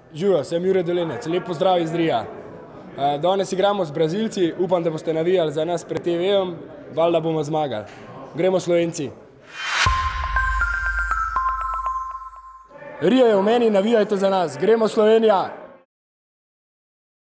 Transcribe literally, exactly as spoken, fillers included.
Živijo, sem Jure Dolenec, lep pozdrav iz Rija. Danes igramo z Brazilci, upam, da boste navijali za nas pred te vejem, valjda bomo zmagali. Gremo Slovenci. Rio je v meni, navijajte za nas, gremo Slovenija!